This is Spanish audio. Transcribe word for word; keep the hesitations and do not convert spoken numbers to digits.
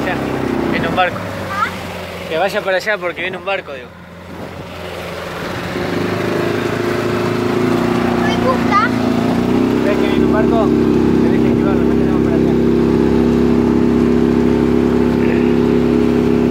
allá. Viene un barco. ¿Ah? Que vaya para allá porque viene un barco, digo. ¿No me gusta? ¿Ves que viene un barco? Tenés que esquivarlo.